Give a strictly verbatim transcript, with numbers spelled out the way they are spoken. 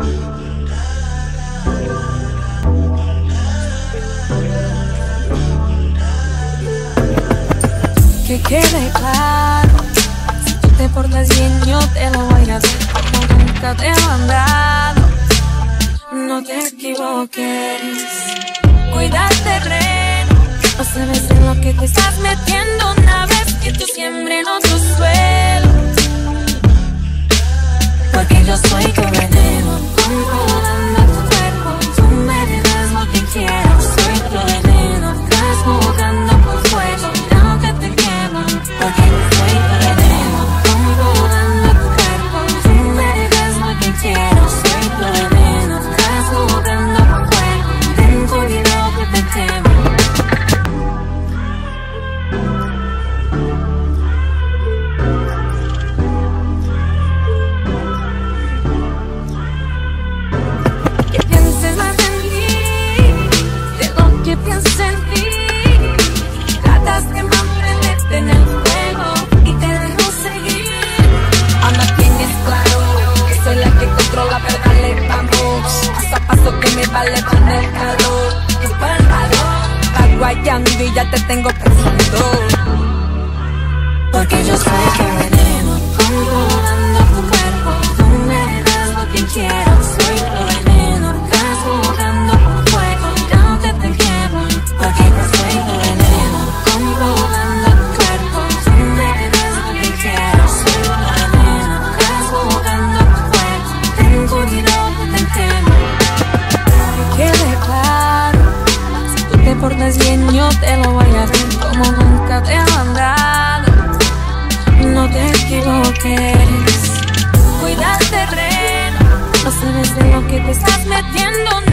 Que quede claro, si tú te portas bien yo te lo voy a hacer como nunca te he mandado. No te equivoques, cuida el terreno, no sabes en lo que te estás metiendo una vez que tú siembres en otro suelo. Porque yo soy tu veneno, controlando tu cuerpo, tú me dirás lo que quieras. Soy tu veneno, estás jugando por fuego, no que te quema. Porque yo soy tu veneno, controlando tu cuerpo, tú me dirás lo que quieras. Soy tu veneno, estás jugando por fuego, ten cuidado que te quema. Pienso en ti, tratas de mantenerte en el juego y te dejo seguir. Ahora tienes claro que soy la que controla, pero dale, vamos paso a paso que me va levantando el calor. Es para el calor, va guayando y ya te tengo pensando. Porque yo soy tu veneno, controlando tu cuerpo, tú me das lo que quiero. Soy tu veneno, estás jugando por fuego, ya que te quiero. Porque yo soy tu veneno, controlando tu cuerpo, tú me das lo que quiero. Soy tu veneno, estás jugando por fuego, ten cuidado que te quemo. Que quede claro, si tú te portas bien yo te lo voy a hacer como nunca te he mandado. No te equivoques, cuida el terreno, no sabes de lo que te estás metiendo.